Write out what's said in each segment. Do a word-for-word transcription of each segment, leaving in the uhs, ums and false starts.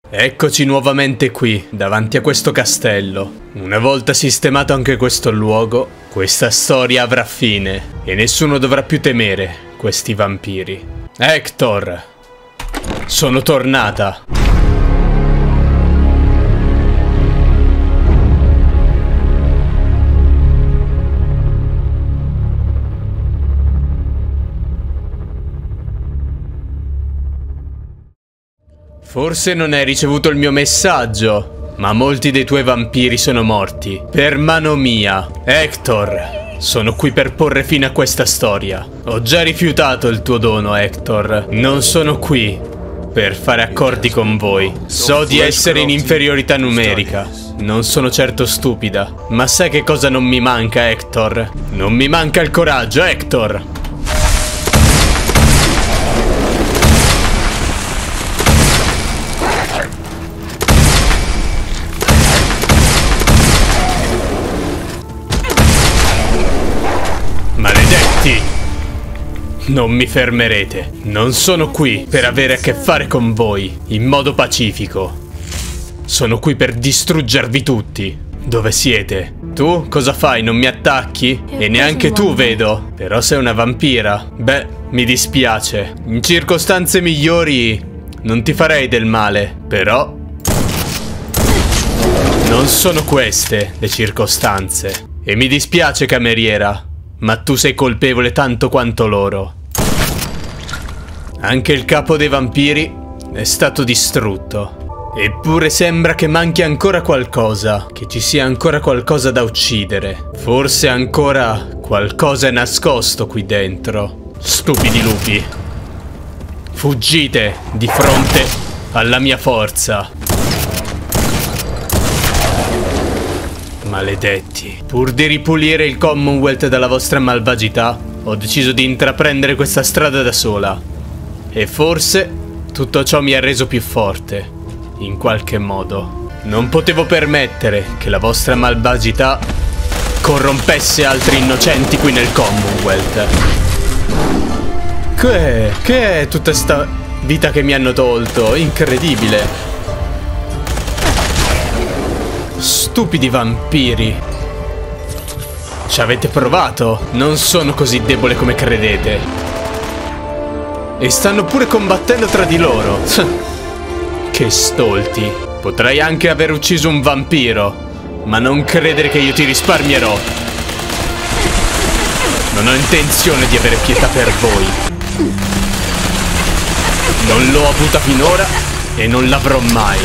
Eccoci nuovamente qui, davanti a questo castello. Una volta sistemato anche questo luogo, questa storia avrà fine e nessuno dovrà più temere questi vampiri. Hector! Sono tornata! Forse non hai ricevuto il mio messaggio, ma molti dei tuoi vampiri sono morti per mano mia. Hector, sono qui per porre fine a questa storia. Ho già rifiutato il tuo dono, Hector. Non sono qui per fare accordi con voi. So di essere in inferiorità numerica. Non sono certo stupida, ma sai che cosa non mi manca, Hector? Non mi manca il coraggio, Hector! Maledetti! Non mi fermerete. Non sono qui per avere a che fare con voi in modo pacifico. Sono qui per distruggervi tutti. Dove siete? Tu cosa fai? Non mi attacchi? E neanche tu, vedo. Però sei una vampira. Beh, mi dispiace. In circostanze migliori non ti farei del male. Però non sono queste le circostanze. E mi dispiace, cameriera, ma tu sei colpevole tanto quanto loro. Anche il capo dei vampiri è stato distrutto. Eppure sembra che manchi ancora qualcosa, che ci sia ancora qualcosa da uccidere. Forse ancora qualcosa è nascosto qui dentro. Stupidi lupi. Fuggite di fronte alla mia forza. Maledetti. Pur di ripulire il Commonwealth dalla vostra malvagità, ho deciso di intraprendere questa strada da sola. E forse tutto ciò mi ha reso più forte, in qualche modo. Non potevo permettere che la vostra malvagità corrompesse altri innocenti qui nel Commonwealth. Che è? Che è tutta sta vita che mi hanno tolto? Incredibile. Stupidi vampiri. Ci avete provato? Non sono così debole come credete. E stanno pure combattendo tra di loro. Che stolti. Potrei anche aver ucciso un vampiro, ma non credere che io ti risparmierò. Non ho intenzione di avere pietà per voi. Non l'ho avuta finora e non l'avrò mai.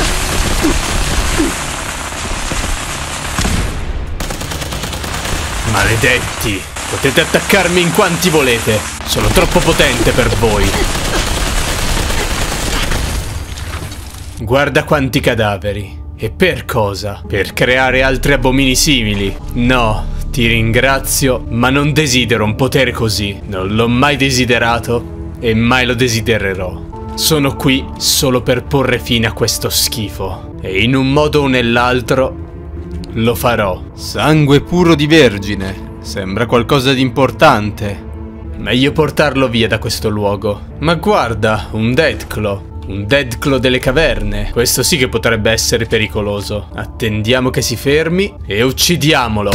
Maledetti, potete attaccarmi in quanti volete. Sono troppo potente per voi. Guarda quanti cadaveri. E per cosa? Per creare altri abomini simili? No, ti ringrazio, ma non desidero un potere così. Non l'ho mai desiderato e mai lo desidererò. Sono qui solo per porre fine a questo schifo. E in un modo o nell'altro lo farò. Sangue puro di vergine. Sembra qualcosa di importante. Meglio portarlo via da questo luogo. Ma guarda, un Deathclaw. Un Deathclaw delle caverne. Questo sì che potrebbe essere pericoloso. Attendiamo che si fermi e uccidiamolo.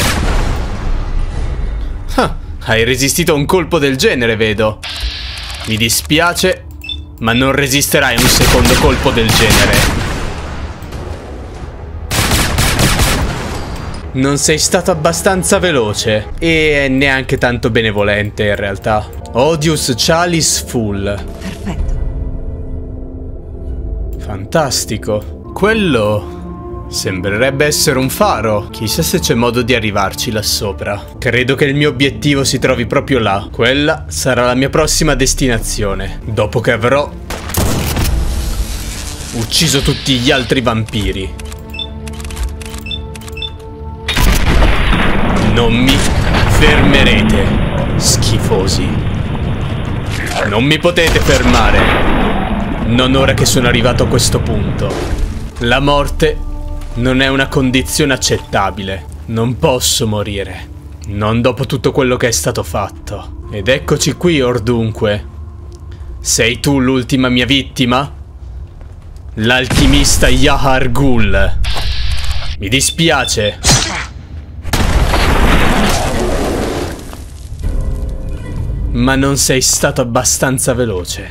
Ah, hai resistito a un colpo del genere, vedo. Mi dispiace, ma non resisterai a un secondo colpo del genere. Non sei stato abbastanza veloce e neanche tanto benevolente in realtà. Odious Chalice Full. Perfetto. Fantastico. Quello sembrerebbe essere un faro. Chissà se c'è modo di arrivarci là sopra. Credo che il mio obiettivo si trovi proprio là. Quella sarà la mia prossima destinazione, dopo che avrò ucciso tutti gli altri vampiri. Non mi fermerete, schifosi. Non mi potete fermare. Non ora che sono arrivato a questo punto. La morte non è una condizione accettabile. Non posso morire. Non dopo tutto quello che è stato fatto. Ed eccoci qui, or dunque. Sei tu l'ultima mia vittima? l'alchimista Yahar Ghul. Mi dispiace. Ma non sei stato abbastanza veloce.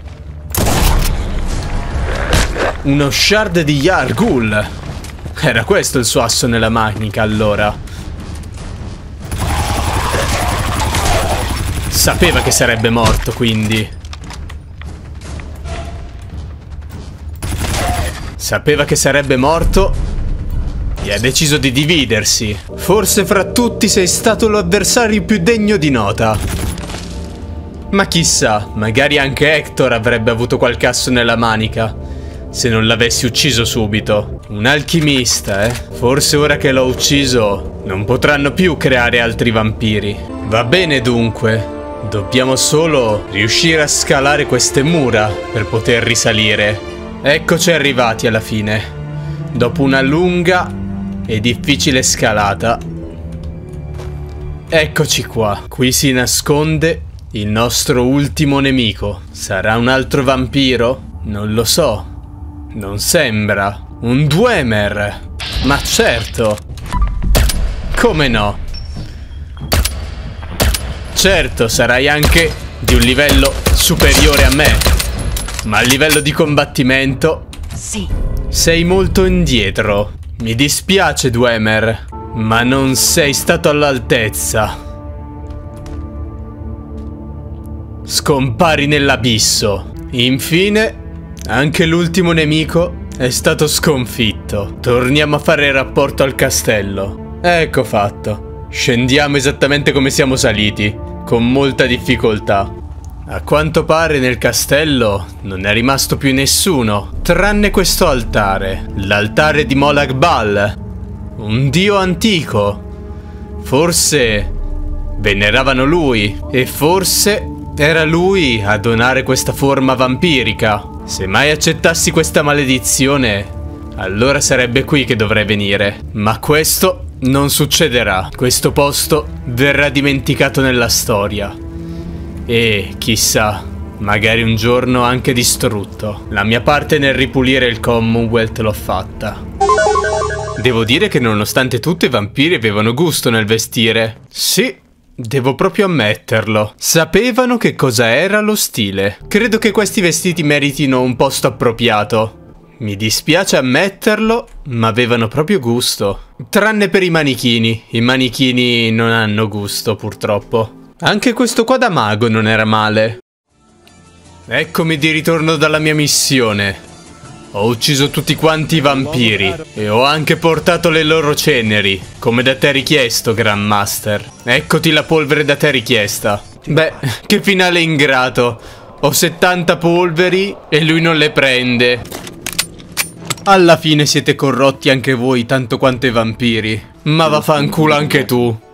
Uno shard di Yahar Ghul. Era questo il suo asso nella manica, allora. Sapeva che sarebbe morto, quindi. Sapeva che sarebbe morto e ha deciso di dividersi. Forse fra tutti sei stato l'avversario più degno di nota. Ma chissà, magari anche Hector avrebbe avuto qualche asso nella manica se non l'avessi ucciso subito. Un alchimista, eh? Forse ora che l'ho ucciso non potranno più creare altri vampiri. Va bene dunque. Dobbiamo solo riuscire a scalare queste mura per poter risalire. Eccoci arrivati alla fine. Dopo una lunga e difficile scalata. Eccoci qua. Qui si nasconde il nostro ultimo nemico. Sarà un altro vampiro? Non lo so. Non sembra. Un Dwemer. Ma certo. Come no? Certo, sarai anche di un livello superiore a me. Ma a livello di combattimento sì, sei molto indietro. Mi dispiace, Dwemer, ma non sei stato all'altezza. Scompari nell'abisso. Infine, anche l'ultimo nemico è stato sconfitto. Torniamo a fare rapporto al castello. Ecco fatto. Scendiamo esattamente come siamo saliti, con molta difficoltà. A quanto pare nel castello non è rimasto più nessuno, tranne questo altare. L'altare di Molag Bal, un dio antico. Forse veneravano lui, e forse era lui a donare questa forma vampirica. Se mai accettassi questa maledizione, allora sarebbe qui che dovrei venire. Ma questo non succederà. Questo posto verrà dimenticato nella storia. E chissà, magari un giorno anche distrutto. La mia parte nel ripulire il Commonwealth l'ho fatta. Devo dire che nonostante tutto i vampiri avevano gusto nel vestire. Sì, devo proprio ammetterlo. Sapevano che cosa era lo stile. Credo che questi vestiti meritino un posto appropriato. Mi dispiace ammetterlo, ma avevano proprio gusto. Tranne per i manichini. I manichini non hanno gusto, purtroppo. Anche questo qua da mago non era male. Eccomi di ritorno dalla mia missione. Ho ucciso tutti quanti i vampiri e ho anche portato le loro ceneri, come da te richiesto, Grandmaster. Eccoti la polvere da te richiesta. Beh, che finale ingrato. Ho settanta polveri e lui non le prende. Alla fine siete corrotti anche voi tanto quanto i vampiri. Ma vaffanculo anche tu.